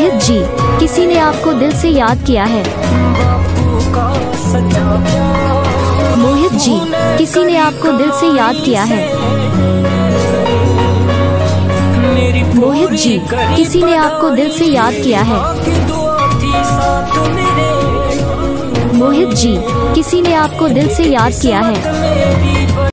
मोहित जी, किसी ने आपको दिल से याद किया है। मोहित जी, किसी ने आपको दिल से याद किया है। मोहित जी, किसी ने आपको दिल से याद किया है। मोहित जी, किसी ने आपको दिल से याद किया है।